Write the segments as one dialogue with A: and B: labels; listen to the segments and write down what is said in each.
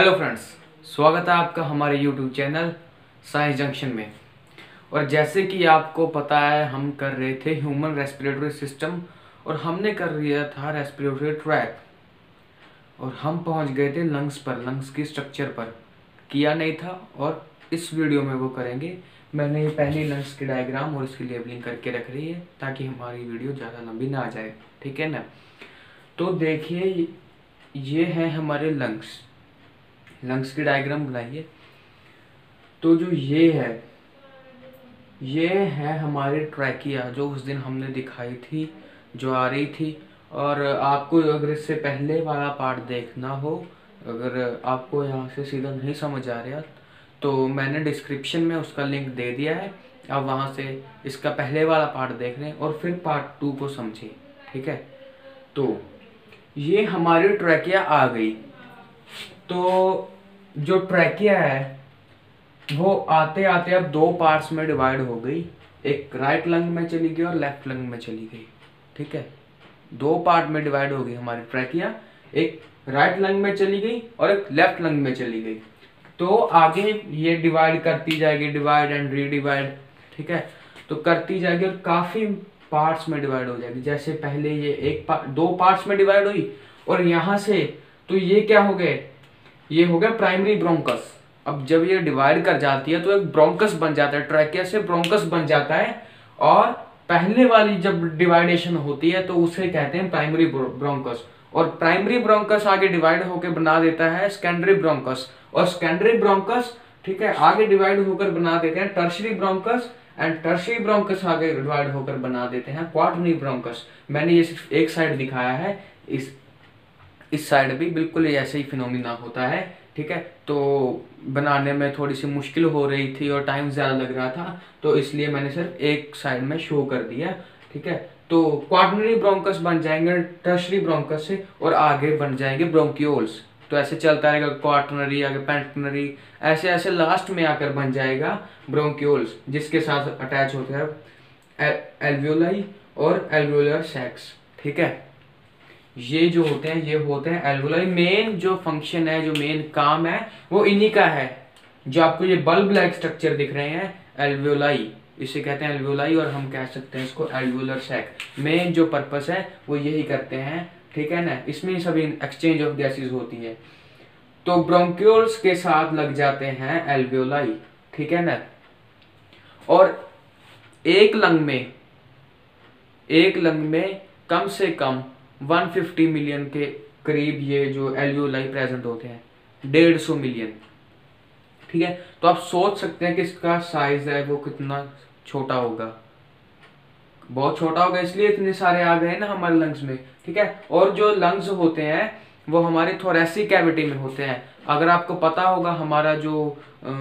A: Hello friends, स्वागत है आपका हमारे यूट्यूब चैनल साइंस जंक्शन में। और जैसे कि आपको पता है, हम कर रहे थे ह्यूमन रेस्पिरेटरी सिस्टम और हमने कर लिया था रेस्पिरेटरी ट्रैक और हम पहुंच गए थे लंग्स पर, लंग्स की स्ट्रक्चर पर किया नहीं था और इस वीडियो में वो करेंगे। मैंने ये पहली लंग्स की डायग्राम और इसकी लेबलिंग करके रख रही है ताकि हमारी वीडियो ज़्यादा लंबी ना आ जाए, ठीक है ना। तो देखिए, ये है हमारे लंग्स की डायग्राम बनाइए। तो जो ये है हमारी ट्रैकिया जो उस दिन हमने दिखाई थी, जो आ रही थी। और आपको अगर इससे पहले वाला पार्ट देखना हो, अगर आपको यहाँ से सीधा नहीं समझ आ रहा, तो मैंने डिस्क्रिप्शन में उसका लिंक दे दिया है। आप वहाँ से इसका पहले वाला पार्ट देख लें और फिर पार्ट 2 को समझें, ठीक है। तो ये हमारी ट्रैकिया आ गई। तो जो ट्रैकिया है वो आते आते अब 2 पार्ट्स में डिवाइड हो गई। एक राइट लंग में चली गई और लेफ्ट लंग में चली गई, ठीक है। 2 पार्ट में डिवाइड हो गई हमारी ट्रैकिया, एक राइट लंग में चली गई और एक लेफ्ट लंग में चली गई। तो आगे ये डिवाइड करती जाएगी, डिवाइड एंड रीडिवाइड, ठीक है। तो करती जाएगी और काफी पार्ट्स में डिवाइड हो जाएगी। जैसे पहले ये 2 पार्ट्स में डिवाइड हुई और यहाँ से तो ये क्या हो गए, ये हो गया प्राइमरी ब्रोंकस। अब जब ये डिवाइड कर जाती है तो एक ब्रोंकस बन जाता है, ट्रैकिया से ब्रोंकस बन जाता है। और पहले वाली जब डिवाइडेशन होती है तो उसे कहते हैं प्राइमरी ब्रोंकस। और प्राइमरी ब्रोंकस आगे डिवाइड होकर बना देता है सेकेंडरी ब्रोंकस, और सेकेंडरी ब्रोंकस, ठीक है, आगे डिवाइड होकर बना देते हैं tertiary bronchus, and tertiary bronchus आगे डिवाइड होकर बना देते हैं क्वाटरनरी ब्रोंकस। मैंने ये सिर्फ एक साइड दिखाया है, इस साइड भी बिल्कुल ऐसे ही फिनोमिना होता है, ठीक है। तो बनाने में थोड़ी सी मुश्किल हो रही थी और टाइम ज़्यादा लग रहा था, तो इसलिए मैंने सिर्फ एक साइड में शो कर दिया, ठीक है। तो क्वाटरनरी ब्रोंकस बन जाएंगे टर्शरी ब्रोंकस से और आगे बन जाएंगे ब्रोंक्यूल्स। तो ऐसे चलता रहेगा, क्वाटरनरी आगे पेंटनरी, ऐसे ऐसे लास्ट में आकर बन जाएगा ब्रोंक्यूल्स, जिसके साथ अटैच होते हैं एल्वियोलाई और एल्वियोलर सैक्स, ठीक है। ये जो होते हैं ये होते हैं एल्वियोलाई। मेन जो फंक्शन है, जो मेन काम है वो इन्हीं का है। जो आपको ये बल्ब लाइक स्ट्रक्चर दिख रहे हैं एल्वियोलाई, इसे कहते हैं एल्वियोलाई, और हम कह सकते हैं इसको एल्वियोलर सैक। मेन जो पर्पस है वो यही करते हैं, ठीक है ना। इसमें सभी एक्सचेंज ऑफ गैसेज होती है। तो ब्रोंक्यूल्स के साथ लग जाते हैं एल्वियोलाई, ठीक है ना। और एक लंग में कम से कम 150 मिलियन के करीब ये जो एल्वियोलाई प्रेजेंट होते हैं, 150 मिलियन, ठीक है। तो आप सोच सकते हैं कि इसका साइज है वो कितना छोटा होगा, बहुत छोटा होगा, इसलिए इतने सारे आ गए ना हमारे लंग्स में, ठीक है। और जो लंग्स होते हैं वो हमारी थोरेसिक कैविटी में होते हैं। अगर आपको पता होगा, हमारा जो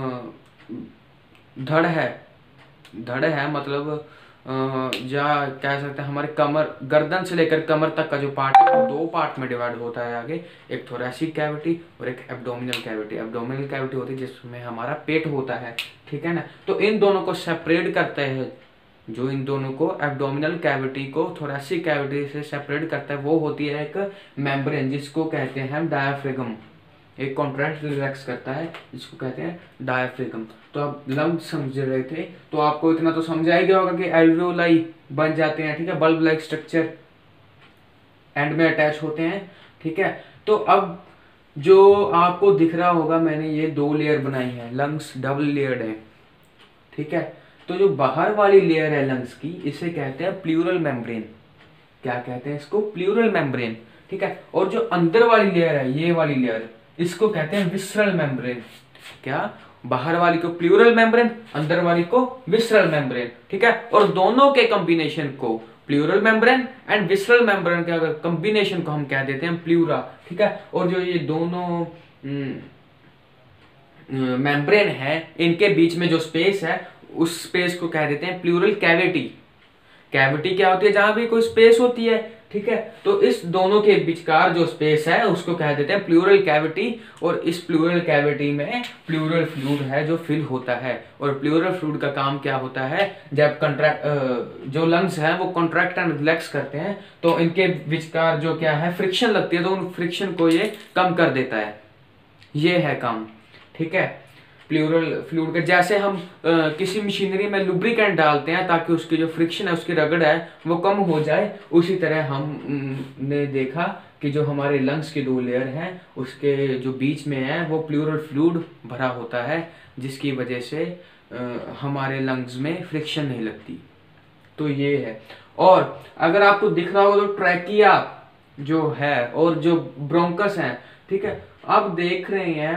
A: धड़ है मतलब या कह सकते हैं हमारे कमर, गर्दन से लेकर कमर तक का जो पार्ट है वो 2 पार्ट में डिवाइड होता है आगे, एक थोरेसिक कैविटी और एक एब्डोमिनल कैविटी। एब्डोमिनल कैविटी होती है जिसमें हमारा पेट होता है, ठीक है ना। तो इन दोनों को सेपरेट करते हैं, जो इन दोनों को एब्डोमिनल कैविटी को थोरेसिक कैविटी से सेपरेट करता है वो होती है एक मेम्ब्रेन, जिसको कहते हैं डायाफ्राम। एक कॉन्ट्रैक्ट रिलैक्स करता है जिसको कहते हैं डायाफ्राम। तो आप लंग समझ रहे थे, तो आपको इतना तो समझ आ गया होगा कि एल्वियोलाई बन जाते हैं, ठीक है, बल्ब लाइक स्ट्रक्चर एंड में अटैच होते हैं, ठीक है। तो अब जो आपको दिख रहा होगा, मैंने ये 2 लेयर बनाई है, लंग्स डबल लेयर्ड है, ठीक है। तो जो बाहर वाली लेयर है लंग्स की, इसे कहते हैं प्लूरल मेम्ब्रेन। क्या कहते हैं इसको? प्लूरल मेम्ब्रेन, ठीक है। और जो अंदर वाली लेयर है, ये वाली लेयर, इसको कहते हैं विसरल मेम्ब्रेन। क्या? बाहर वाली को प्लूरल मेम्ब्रेन, अंदर वाली को विसरल मेम्ब्रेन, ठीक है। और दोनों के कॉम्बिनेशन को, pleural membrane and visceral membrane के अगर कॉम्बिनेशन को हम कह देते हैं प्लूरा, ठीक है। और जो ये दोनों मेम्ब्रेन है, इनके बीच में जो स्पेस है उस स्पेस को कह देते हैं प्लूरल कैविटी। कैविटी क्या होती है? जहां भी कोई स्पेस होती है, ठीक है। तो इस दोनों के बीचकार जो स्पेस है उसको कह देते हैं प्लूरल कैविटी। और इस प्लूरल कैविटी में प्लूरल फ्लूइड है जो फिल होता है। और प्लूरल फ्लूइड का काम क्या होता है? जब जो लंग्स हैं वो कॉन्ट्रैक्ट एंड रिलैक्स करते हैं तो इनके बीचकार जो क्या है फ्रिक्शन लगती है, तो उन फ्रिक्शन को ये कम कर देता है, ये है काम, ठीक है। प्लूरल फ्लूइड का जैसे हम किसी मशीनरी में लुब्रिकेंट डालते हैं ताकि उसकी जो फ्रिक्शन है, उसकी रगड़ है वो कम हो जाए, उसी तरह हम ने देखा कि जो हमारे लंग्स की 2 लेयर हैं उसके जो बीच में है वो प्लूरल फ्लूइड भरा होता है, जिसकी वजह से हमारे लंग्स में फ्रिक्शन नहीं लगती। तो ये है। और अगर आपको दिख रहा हो तो ट्रैकिया जो है और जो ब्रोंकस हैं, ठीक है, आप देख रहे हैं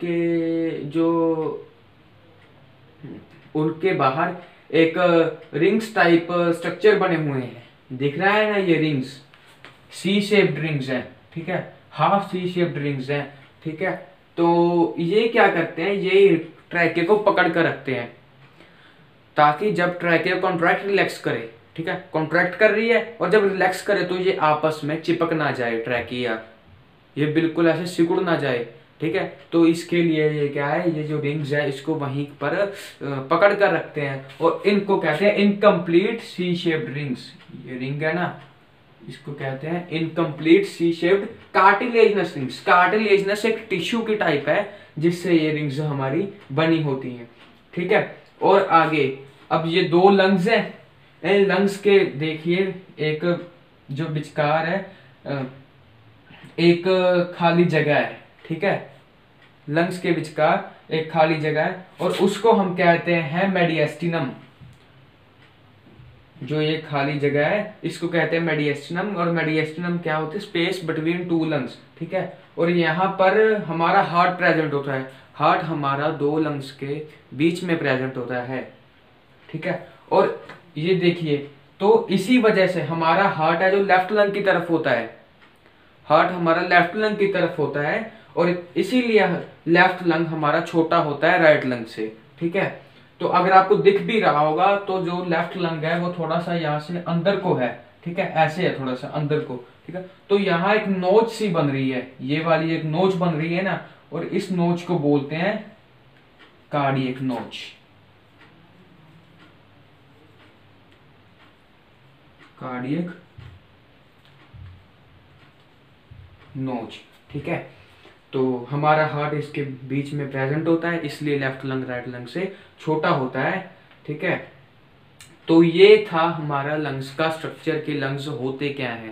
A: उनके बाहर एक रिंग्स टाइप स्ट्रक्चर बने हुए हैं, दिख रहा है ना, ये रिंग्स सी शेप्ड रिंग्स हैं, ठीक है, हाफ सी शेप्ड रिंग्स हैं, ठीक है। तो ये क्या करते हैं, ये ट्रैके को पकड़ कर रखते हैं ताकि जब ट्रैके कॉन्ट्रैक्ट रिलैक्स करे, ठीक है, कॉन्ट्रैक्ट कर रही है और जब रिलैक्स करे तो ये आपस में चिपक ना जाए, ट्रैकिया ये बिल्कुल ऐसे सिकुड़ ना जाए, ठीक है। तो इसके लिए ये क्या है, ये जो रिंग्स है इसको वहीं पर पकड़ कर रखते हैं और इनको कहते हैं इनकम्प्लीट सी शेप्ड रिंग्स। ये रिंग है ना, इसको कहते हैं incomplete C shaped cartilaginous rings. Cartilaginous एक टिश्यू की टाइप है जिससे ये रिंग्स हमारी बनी होती हैं, ठीक है। और आगे अब ये 2 लंग्स हैं, इन लंग्स के देखिए एक जो विचकार है एक खाली जगह है, ठीक है, लंग्स के विचकार एक खाली जगह है और उसको हम कहते हैं मेडिएस्टिनम। जो ये खाली जगह है इसको कहते हैं मेडिएस्टिनम। और मेडिएस्टिनम क्या होता है, स्पेस बिटवीन 2 लंग्स, ठीक है। और यहाँ पर हमारा हार्ट प्रेजेंट होता है, हार्ट हमारा 2 लंग्स के बीच में प्रेजेंट होता है, ठीक है। और ये देखिए, तो इसी वजह से हमारा हार्ट है जो लेफ्ट लंग की तरफ होता है, हार्ट हमारा लेफ्ट लंग की तरफ होता है और इसीलिए लेफ्ट लंग हमारा छोटा होता है राइट लंग से, ठीक है। तो अगर आपको दिख भी रहा होगा तो जो लेफ्ट लंग है वो थोड़ा सा यहाँ से अंदर को है, ठीक है, ऐसे है थोड़ा सा अंदर को, ठीक है। तो यहाँ एक नोच सी बन रही है, ये वाली एक नोच बन रही है ना, और इस नोच को बोलते हैं कार्डियक नोच, कार्डियक नोच, ठीक है। तो हमारा हार्ट इसके बीच में प्रेजेंट होता है, इसलिए लेफ्ट लंग राइट लंग से छोटा होता है, ठीक है। तो ये था हमारा लंग्स का स्ट्रक्चर कि लंग्स होते क्या हैं,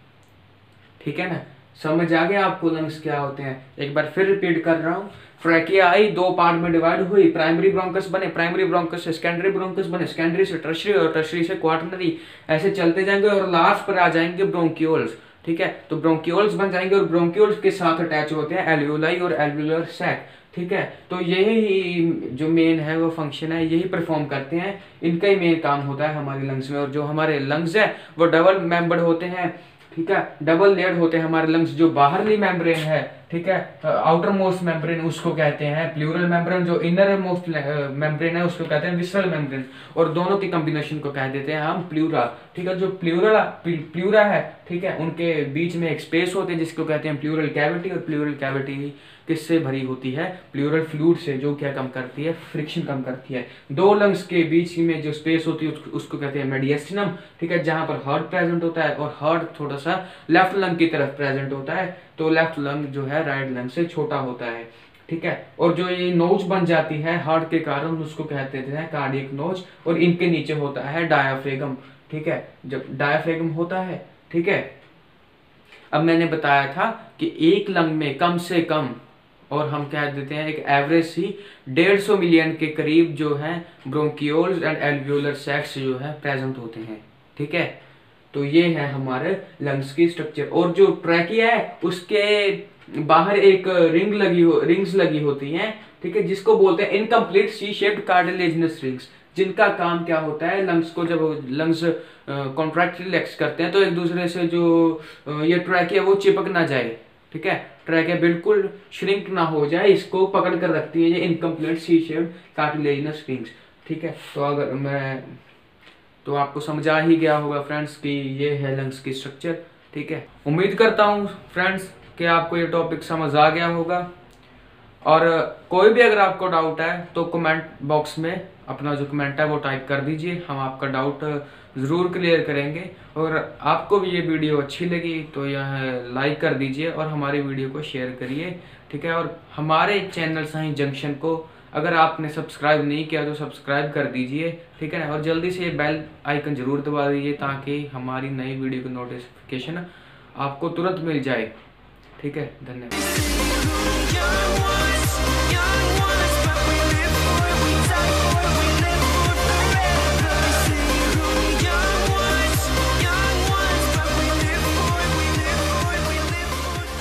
A: ठीक है ना। समझ आ गया आपको लंग्स क्या होते हैं। एक बार फिर रिपीट कर रहा हूँ, ट्रैकिया आई 2 पार्ट में डिवाइड हुई, प्राइमरी ब्रोंकस बने, प्राइमरी ब्रोंकस से सेकेंडरी ब्रोंकस बने, सेकेंडरी से टर्शियरी और टर्शियरी से क्वार्टरनरी, ऐसे चलते जाएंगे और लास्ट पर आ जाएंगे ब्रोंकियोल्स, ठीक है। तो ब्रोंकियोल्स बन जाएंगे और ब्रोंकियोल्स के साथ अटैच होते हैं एल्वियोलाई और एल्वियोलर सैक, ठीक है। तो यही जो मेन है वो फंक्शन है, यही परफॉर्म करते हैं, इनका ही मेन काम होता है हमारे लंग्स में। और जो हमारे लंग्स है वो डबल मेंबर्ड होते हैं, ठीक है, डबल लेयर्ड होते हैं हमारे लंग्स। जो बाहरली मेम्ब्रेन है, ठीक है, आउटर मोस्ट मेम्ब्रेन उसको कहते हैं प्लूरल मेम्ब्रेन, जो इनर मोस्ट मेम्ब्रेन है उसको कहते हैं विसरल मेम्ब्रेन, और दोनों की कॉम्बिनेशन को कह देते हैं हम प्लूरा, ठीक है। जो प्लूरा है, ठीक है, उनके बीच में एक स्पेस होते हैं जिसको कहते हैं प्लूरल कैविटी, और प्लूरल कैविटी किससे भरी होती है, प्लूरल फ्लूइड से, जो क्या कम करती है, फ्रिक्शन कम करती है। 2 लंग्स के बीच में जो स्पेस होती है उसको कहते हैं मेडिएस्टिनम, ठीक है, जहां पर हार्ट प्रेजेंट होता है और हार्ट थोड़ा सा लेफ्ट लंग की तरफ प्रेजेंट होता है, तो लेफ्ट लंग जो है राइट लंग से छोटा होता है, ठीक है। और जो ये नोच बन जाती है हार्ट के कारण उसको कहते हैं कार्डियक नोच, और इनके नीचे होता है डायाफ्रेगम, ठीक है, जब डायाफ्रेगम होता है, ठीक है। अब मैंने बताया था कि एक लंग में कम से कम, और हम कह देते हैं एक एवरेज ही 150 मिलियन के करीब जो है ब्रोंकियोल्स एंड एल्वियोलर सैक्स जो है प्रेजेंट होते हैं, ठीक है। तो ये है हमारे लंग्स की स्ट्रक्चर। और जो ट्रैकिया है उसके बाहर एक रिंग्स लगी होती हैं, ठीक है, जिसको बोलते हैं incomplete C shaped cartilaginous rings, जिनका काम क्या होता है, लंग्स को जब लंग्स कॉन्ट्रैक्ट रिलैक्स करते हैं तो एक दूसरे से जो ये ट्रैकिया वो चिपक ना जाए, ठीक है, ट्रैकिया बिल्कुल श्रिंक ना हो जाए, इसको पकड़ कर रखती है ये incomplete C shaped cartilaginous rings, ठीक है। तो आपको समझा ही गया होगा फ्रेंड्स कि ये है लंग्स की स्ट्रक्चर, ठीक है। उम्मीद करता हूँ फ्रेंड्स कि आपको ये टॉपिक समझ आ गया होगा। और कोई भी अगर आपको डाउट है तो कमेंट बॉक्स में अपना जो कमेंट है वो टाइप कर दीजिए, हम आपका डाउट ज़रूर क्लियर करेंगे। और आपको भी ये वीडियो अच्छी लगी तो यह लाइक कर दीजिए और हमारी वीडियो को शेयर करिए, ठीक है। और हमारे चैनल साइंस जंक्शन को अगर आपने सब्सक्राइब नहीं किया तो सब्सक्राइब कर दीजिए, ठीक है ना। और जल्दी से ये बेल आइकन ज़रूर दबा दीजिए ताकि हमारी नई वीडियो की नोटिफिकेशन आपको तुरंत मिल जाए, ठीक है। धन्यवाद।